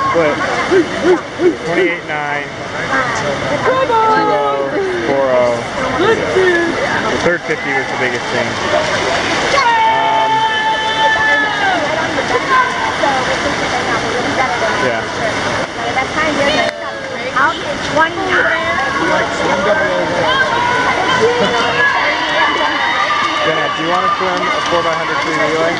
split. 28.9, 2.0, 4.0. The third 50 was the biggest thing. Yeah. Jenna, do you want to swim a 4x100 free relay?